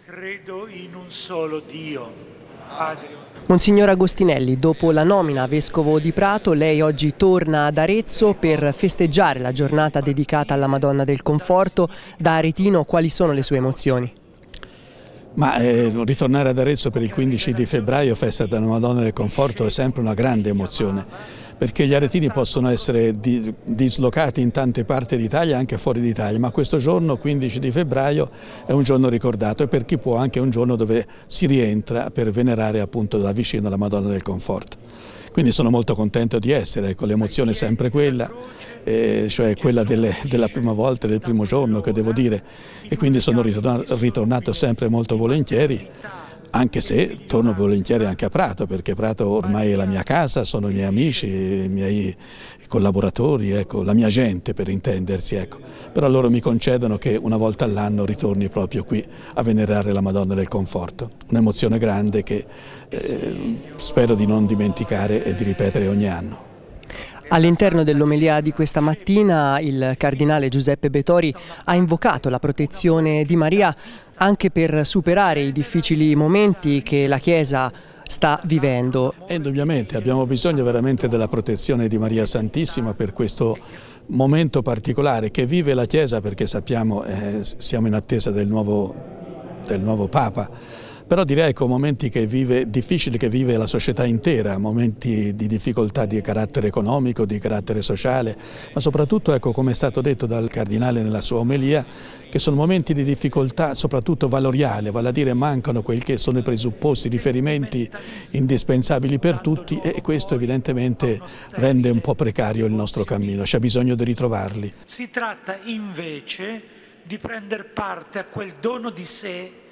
Credo in un solo Dio, Padre. Monsignor Agostinelli, dopo la nomina a Vescovo di Prato, lei oggi torna ad Arezzo per festeggiare la giornata dedicata alla Madonna del Conforto. Da aretino, quali sono le sue emozioni? Ritornare ad Arezzo per il 15 di febbraio, festa della Madonna del Conforto, è sempre una grande emozione, perché gli aretini possono essere dislocati in tante parti d'Italia, anche fuori d'Italia, ma questo giorno, 15 di febbraio, è un giorno ricordato e per chi può anche un giorno dove si rientra per venerare appunto da vicino la Madonna del Conforto. Quindi sono molto contento di essere, ecco, l'emozione è sempre quella, cioè quella della prima volta, del primo giorno che devo dire, e quindi sono ritornato sempre molto volentieri, anche se torno volentieri anche a Prato, perché Prato ormai è la mia casa, sono i miei amici, i miei collaboratori, ecco, la mia gente per intendersi. Ecco. Però loro mi concedono che una volta all'anno ritorni proprio qui a venerare la Madonna del Conforto. Un'emozione grande che spero di non dimenticare e di ripetere ogni anno. All'interno dell'omelia di questa mattina il cardinale Giuseppe Betori ha invocato la protezione di Maria anche per superare i difficili momenti che la Chiesa sta vivendo. Indubbiamente abbiamo bisogno veramente della protezione di Maria Santissima per questo momento particolare che vive la Chiesa, perché sappiamo siamo in attesa del nuovo Papa. Però direi che momenti difficili che vive la società intera, momenti di difficoltà di carattere economico, di carattere sociale, ma soprattutto, ecco, come è stato detto dal Cardinale nella sua omelia, che sono momenti di difficoltà soprattutto valoriale, vale a dire mancano quelli che sono i presupposti, i riferimenti indispensabili per tutti e questo evidentemente rende un po' precario il nostro cammino, c'è bisogno di ritrovarli. Si tratta invece di prendere parte a quel dono di sé